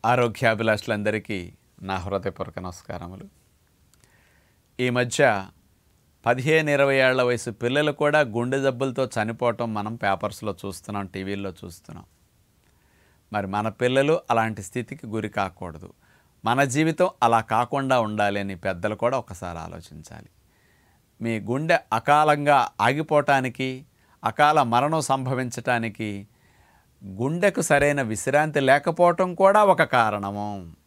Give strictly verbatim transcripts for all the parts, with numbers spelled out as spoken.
ఆరోగ్యాభిలాషులందరికీ నా హృదయపూర్వక నమస్కారములు. ఈ మధ్య పదిహేను ఇరవై ఏళ్ల వయసు పిల్లలు కూడా గుండె జబ్బులతో చనిపోవటం మనం పేపర్స్లో చూస్తున్నాం, టీవీల్లో చూస్తున్నాం. మరి మన పిల్లలు అలాంటి స్థితికి గురి కాకూడదు, మన జీవితం అలా కాకుండా ఉండాలి అని పెద్దలు కూడా ఒకసారి ఆలోచించాలి. మీ గుండె అకాలంగా ఆగిపోవటానికి, అకాల మరణం సంభవించటానికి గుండెకు సరైన విశ్రాంతి లేకపోవటం కూడా ఒక కారణము.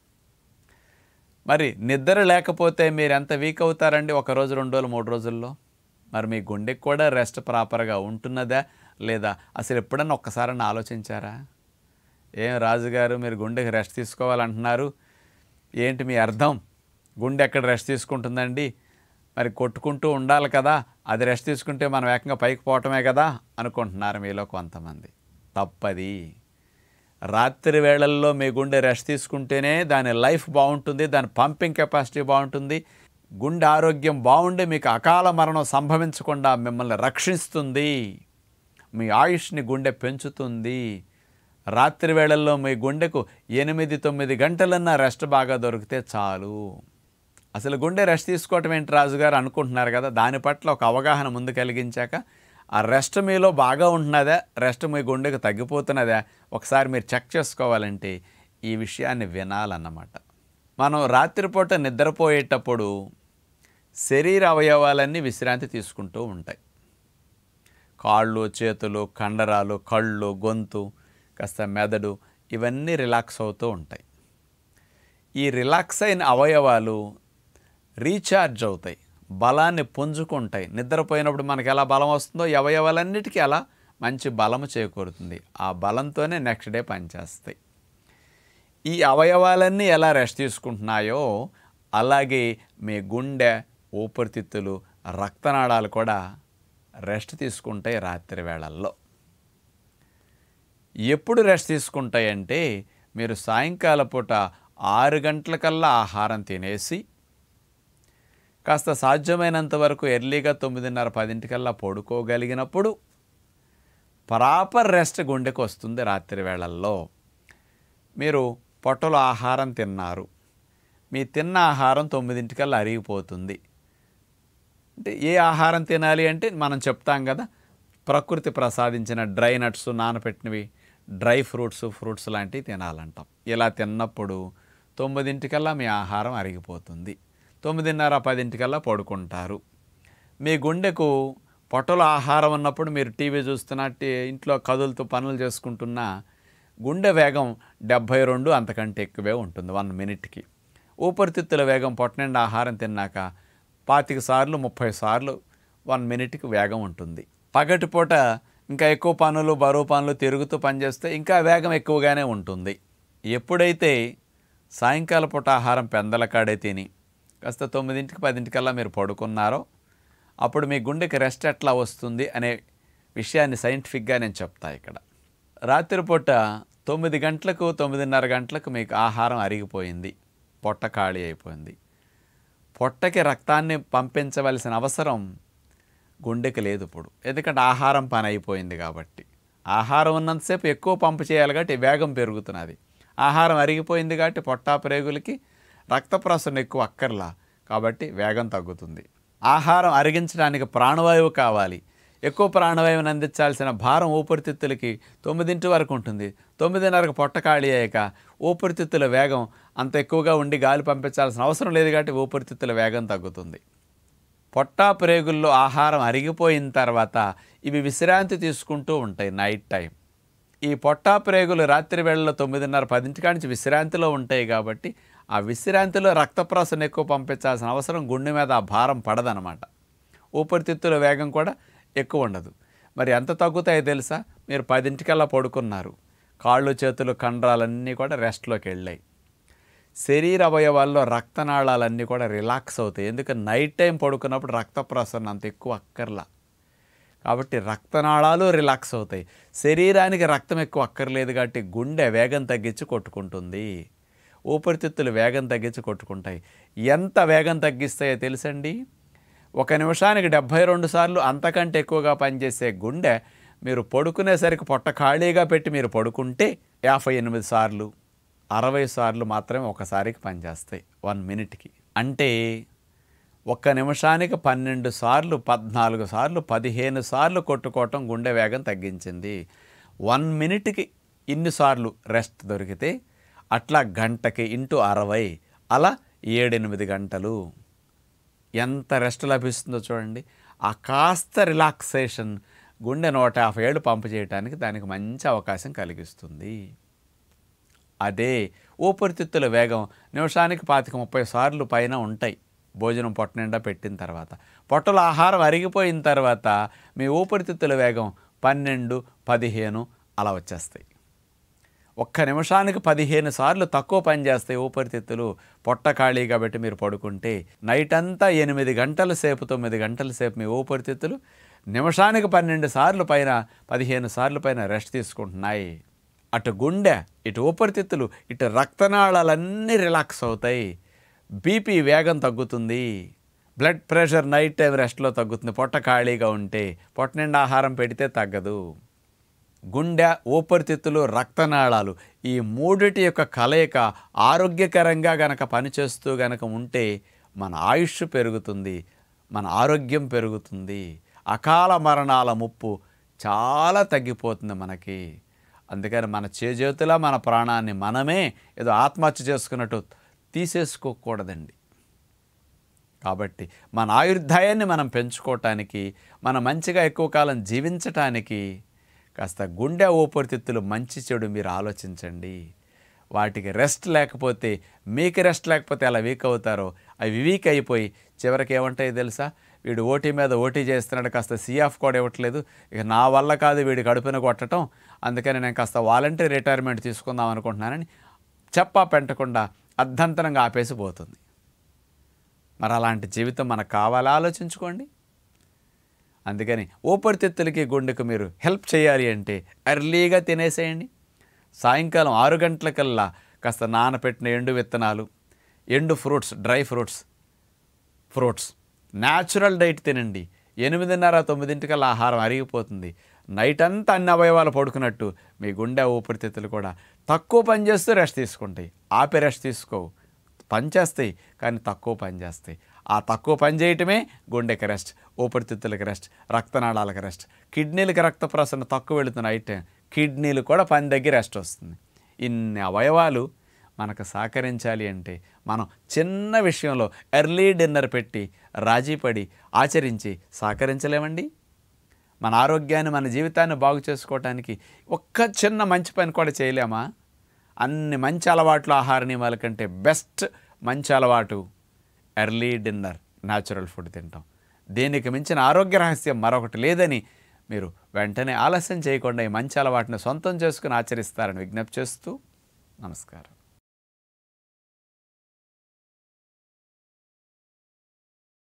మరి నిద్ర లేకపోతే మీరు ఎంత వీక్ అవుతారండి ఒక రోజు, రెండు రోజులు, మూడు రోజుల్లో? మరి మీ గుండెకి కూడా రెస్ట్ ప్రాపర్గా ఉంటున్నదా లేదా అసలు ఎప్పుడన్నా ఒక్కసారన్నా ఆలోచించారా? ఏం రాజుగారు మీరు గుండెకి రెస్ట్ తీసుకోవాలంటున్నారు, ఏంటి మీ అర్థం? గుండె ఎక్కడ రెస్ట్ తీసుకుంటుందండి? మరి కొట్టుకుంటూ ఉండాలి కదా, అది రెస్ట్ తీసుకుంటే మనం ఏకంగా పైకి పోవటమే కదా అనుకుంటున్నారు మీలో కొంతమంది. తప్పది. రాత్రి వేళల్లో మీ గుండె రెస్ట్ తీసుకుంటేనే దాని లైఫ్ బాగుంటుంది, దాని పంపింగ్ కెపాసిటీ బాగుంటుంది. గుండె ఆరోగ్యం బాగుండి మీకు అకాల మరణం సంభవించకుండా మిమ్మల్ని రక్షిస్తుంది. మీ ఆయుష్ని గుండె పెంచుతుంది. రాత్రి వేళల్లో మీ గుండెకు ఎనిమిది తొమ్మిది గంటలన్నా రెస్ట్ బాగా దొరికితే చాలు. అసలు గుండె రెస్ట్ తీసుకోవటం ఏంటి రాజుగారు అనుకుంటున్నారు కదా, దాని పట్ల ఒక అవగాహన ముందు కలిగించాక ఆ రెస్ట్ మీలో బాగా ఉంటున్నదా, రెస్ట్ మీ గుండెకు తగ్గిపోతున్నదా ఒకసారి మీరు చెక్ చేసుకోవాలంటే ఈ విషయాన్ని వినాలన్నమాట. మనం రాత్రిపూట నిద్రపోయేటప్పుడు శరీర అవయవాలన్నీ విశ్రాంతి తీసుకుంటూ ఉంటాయి. కాళ్ళు, చేతులు, కండరాలు, కళ్ళు, గొంతు, కాస్త మెదడు ఇవన్నీ రిలాక్స్ అవుతూ ఉంటాయి. ఈ రిలాక్స్ అయిన అవయవాలు రీఛార్జ్ అవుతాయి, బలాన్ని పుంజుకుంటాయి. నిద్రపోయినప్పుడు మనకి ఎలా బలం వస్తుందో ఈ అవయవాలన్నిటికీ అలా మంచి బలము చేకూరుతుంది. ఆ బలంతోనే నెక్స్ట్ డే పనిచేస్తాయి. ఈ అవయవాలన్నీ ఎలా రెస్ట్ తీసుకుంటున్నాయో అలాగే మీ గుండె, ఊపిరితిత్తులు, రక్తనాళాలు కూడా రెస్ట్ తీసుకుంటాయి రాత్రి వేళల్లో. ఎప్పుడు రెస్ట్ తీసుకుంటాయంటే మీరు సాయంకాల పూట ఆరు గంటలకల్లా ఆహారం తినేసి కాస్త సాధ్యమైనంత వరకు ఎర్లీగా తొమ్మిదిన్నర పదింటికల్లా పడుకోగలిగినప్పుడు ప్రాపర్ రెస్ట్ గుండెకు వస్తుంది. రాత్రి వేళల్లో మీరు పొట్టలో ఆహారం తిన్నారు, మీ తిన్న ఆహారం తొమ్మిదింటికల్లా అరిగిపోతుంది. అంటే ఏ ఆహారం తినాలి అంటే మనం చెప్తాం కదా, ప్రకృతి ప్రసాదించిన డ్రై నట్స్, నానపెట్టినవి, డ్రై ఫ్రూట్స్, ఫ్రూట్స్ లాంటివి తినాలంటాం. ఇలా తిన్నప్పుడు తొమ్మిదింటికల్లా మీ ఆహారం అరిగిపోతుంది. తొమ్మిదిన్నర పదింటికల్లా పడుకుంటారు. మీ గుండెకు పొట్టలో ఆహారం ఉన్నప్పుడు మీరు టీవీ చూస్తున్నా, ఇంట్లో కదులుతూ పనులు చేసుకుంటున్నా గుండె వేగం డెబ్భై రెండు అంతకంటే ఎక్కువే ఉంటుంది వన్ మినిట్కి. ఊపిరితిత్తుల వేగం పొట్ట నిండా ఆహారం తిన్నాక పాతిక సార్లు ముప్పై సార్లు వన్ మినిట్కి వేగం ఉంటుంది. పగటిపూట ఇంకా ఎక్కువ పనులు, బరువు పనులు తిరుగుతూ పనిచేస్తే ఇంకా వేగం ఎక్కువగానే ఉంటుంది. ఎప్పుడైతే సాయంకాల పూట ఆహారం పెందల కాడే తిని కాస్త తొమ్మిదింటికి పదింటికల్లా మీరు పడుకున్నారో అప్పుడు మీ గుండెకి రెస్ట్ ఎట్లా వస్తుంది అనే విషయాన్ని సైంటిఫిక్గా నేను చెప్తా. ఇక్కడ రాత్రిపూట తొమ్మిది గంటలకు తొమ్మిదిన్నర గంటలకు మీకు ఆహారం అరిగిపోయింది, పొట్ట ఖాళీ అయిపోయింది. పొట్టకి రక్తాన్ని పంపించవలసిన అవసరం గుండెకి లేదు ఇప్పుడు, ఎందుకంటే ఆహారం పని అయిపోయింది కాబట్టి. ఆహారం ఉన్నంతసేపు ఎక్కువ పంపు చేయాలి కాబట్టి వేగం పెరుగుతున్నది. ఆహారం అరిగిపోయింది కాబట్టి పొట్టా ప్రేగులకి రక్త ప్రసరణ ఎక్కువ అక్కర్లా కాబట్టి వేగం తగ్గుతుంది. ఆహారం అరిగించడానికి ప్రాణవాయువు కావాలి. ఎక్కువ ప్రాణవాయువుని అందించాల్సిన భారం ఊపిరితిత్తులకి తొమ్మిదింటి వరకు ఉంటుంది. తొమ్మిదిన్నరకు పొట్ట ఖాళీ అయ్యాక ఊపిరితిత్తుల వేగం అంత ఎక్కువగా ఉండి గాలి పంపించాల్సిన అవసరం లేదు కాబట్టి ఊపిరితిత్తుల వేగం తగ్గుతుంది. పొట్టా ప్రేగుల్లో ఆహారం అరిగిపోయిన తర్వాత ఇవి విశ్రాంతి తీసుకుంటూ ఉంటాయి నైట్ టైం. ఈ పొట్టా ప్రేగులు రాత్రి వేళల్లో తొమ్మిదిన్నర పదింటికా నుంచి విశ్రాంతిలో ఉంటాయి కాబట్టి ఆ విశ్రాంతిలో రక్త ప్రసరణ ఎక్కువ పంపించాల్సిన అవసరం గుండె మీద ఆ భారం పడదనమాట. ఊపిరితిత్తుల వేగం కూడా ఎక్కువ ఉండదు. మరి ఎంత తగ్గుతాయో తెలుసా? మీరు పదింటికల్లా పడుకున్నారు, కాళ్ళు, చేతులు, కండరాలన్నీ కూడా రెస్ట్లోకి వెళ్ళాయి. శరీర అవయవాల్లో రక్తనాళాలన్నీ కూడా రిలాక్స్ అవుతాయి. ఎందుకంటే నైట్ టైం పడుకున్నప్పుడు రక్త ప్రసరణ అంత ఎక్కువ అక్కర్లా కాబట్టి రక్తనాళాలు రిలాక్స్ అవుతాయి. శరీరానికి రక్తం ఎక్కువ అక్కర్లేదు కాబట్టి గుండె వేగం తగ్గించి కొట్టుకుంటుంది, ఊపిరితిత్తులు వేగం తగ్గించి కొట్టుకుంటాయి. ఎంత వేగం తగ్గిస్తాయో తెలుసండి? ఒక నిమిషానికి డెబ్భై రెండు సార్లు అంతకంటే ఎక్కువగా పనిచేసే గుండె మీరు పడుకునేసరికి పొట్ట ఖాళీగా పెట్టి మీరు పడుకుంటే యాభై ఎనిమిది సార్లు అరవై సార్లు మాత్రమే ఒకసారికి పనిచేస్తాయి వన్ మినిట్కి. అంటే ఒక్క నిమిషానికి పన్నెండు సార్లు, పద్నాలుగు సార్లు, పదిహేను సార్లు కొట్టుకోవటం గుండె వేగం తగ్గించింది. వన్ మినిట్కి ఇన్నిసార్లు రెస్ట్ దొరికితే అట్లా గంటకి ఇంటూ అరవై, అలా ఏడెనిమిది గంటలు ఎంత రెస్ట్ లభిస్తుందో చూడండి. ఆ కాస్త రిలాక్సేషన్ గుండె నూట యాభై ఏళ్ళు పంపు చేయడానికి దానికి మంచి అవకాశం కలిగిస్తుంది. అదే ఊపిరితిత్తుల వేగం నిమిషానికి పాతిక ముప్పై సార్లు పైన ఉంటాయి భోజనం పొట్ట నిండా పెట్టిన తర్వాత. పొట్టలో ఆహారం అరిగిపోయిన తర్వాత మీ ఊపిరితిత్తుల వేగం పన్నెండు, పదిహేను అలా వచ్చేస్తాయి. ఒక్క నిమిషానికి పదిహేను సార్లు తక్కువ పని చేస్తాయి ఊపిరితిత్తులు. పొట్ట ఖాళీగా పెట్టి మీరు పడుకుంటే నైట్ అంతా ఎనిమిది గంటల సేపు, తొమ్మిది గంటల సేపు మీ ఊపిరితిత్తులు నిమిషానికి పన్నెండు సార్లు పైన, పదిహేను సార్లు పైన రెస్ట్ తీసుకుంటున్నాయి. అటు గుండె, ఇటు ఊపిరితిత్తులు, ఇటు రక్తనాళాలన్నీ రిలాక్స్ అవుతాయి. బీపీ వేగం తగ్గుతుంది. బ్లడ్ ప్రెషర్ నైట్ టైం రెస్ట్లో తగ్గుతుంది. పొట్ట ఖాళీగా ఉంటే, పొట్ట నిండా ఆహారం పెడితే తగ్గదు. గుండె, ఊపిరితిత్తులు, రక్తనాళాలు ఈ మూడిటి యొక్క కలయిక ఆరోగ్యకరంగా గనక పనిచేస్తూ గనక ఉంటే మన ఆయుష్ పెరుగుతుంది, మన ఆరోగ్యం పెరుగుతుంది. అకాల మరణాల ముప్పు చాలా తగ్గిపోతుంది మనకి. అందుకని మన చేజేతులా మన ప్రాణాన్ని మనమే ఏదో ఆత్మహత్య చేసుకున్నట్టు తీసేసుకోకూడదండి. కాబట్టి మన ఆయుర్దాయాన్ని మనం పెంచుకోవటానికి, మనం మంచిగా ఎక్కువ కాలం జీవించటానికి కాస్త గుండె, ఊపిరితిత్తులు మంచి చెడు మీరు ఆలోచించండి. వాటికి రెస్ట్ లేకపోతే, మీకు రెస్ట్ లేకపోతే ఎలా వీక్ అవుతారో అవి వీక్ అయిపోయి చివరికి ఏమంటాయి తెలుసా? వీడు ఓటీ మీద ఓటీ చేస్తున్నాడు, కాస్త సీఎఫ్ కూడా ఇవ్వట్లేదు, ఇక నా వల్ల కాదు వీడి కడుపున కొట్టడం, అందుకని నేను కాస్త వాలంటరీ రిటైర్మెంట్ తీసుకుందాం అనుకుంటున్నానని చెప్పా పెట్టకుండా అర్ధంతరంగా ఆపేసి పోతుంది. మరి అలాంటి జీవితం మనకు కావాలా? ఆలోచించుకోండి. అందుకని ఊపిరితిత్తులకి, గుండెకు మీరు హెల్ప్ చేయాలి అంటే ఎర్లీగా తినేసేయండి. సాయంకాలం ఆరు గంటలకల్లా కాస్త నానపెట్టిన ఎండు విత్తనాలు, ఎండు fruits, dry fruits, fruits, natural diet తినండి. ఎనిమిదిన్నర తొమ్మిదింటికల్లా ఆహారం అరిగిపోతుంది. నైట్ అంతా అన్ని అవయవాలు పడుకున్నట్టు మీ గుండె, ఊపిరితిత్తులు కూడా తక్కువ పని చేస్తూ రెస్ట్ తీసుకుంటాయి. ఆపి రెస్ట్ తీసుకోవు, పని చేస్తాయి కానీ తక్కువ పని చేస్తాయి. ఆ తక్కువ పని చేయటమే గుండెకి రెస్ట్, ఊపిరితిత్తులకి రెస్ట్, రక్తనాళాలకు రెస్ట్. కిడ్నీలకి రక్త ప్రసరణ తక్కువ వెళుతున్న అయితే కిడ్నీలు కూడా పని దగ్గర రెస్ట్ వస్తుంది. ఇన్ని అవయవాలు మనకు సహకరించాలి అంటే మనం చిన్న విషయంలో ఎర్లీ డిన్నర్ పెట్టి రాజీపడి ఆచరించి సహకరించలేమండి. మన ఆరోగ్యాన్ని, మన జీవితాన్ని బాగు చేసుకోవటానికి ఒక్క చిన్న మంచి పని కూడా చేయలేమా? అన్ని మంచి అలవాట్లు, ఆహార నియమాల కంటే బెస్ట్ మంచి అలవాటు ఎర్లీ డిన్నర్, న్యాచురల్ ఫుడ్ తింటాం. దీనికి మించిన ఆరోగ్య రహస్యం మరొకటి లేదని మీరు వెంటనే ఆలస్యం చేయకుండా ఈ మంచి అలవాటుని సొంతం చేసుకుని ఆచరిస్తారని విజ్ఞప్తి చేస్తూ నమస్కారం.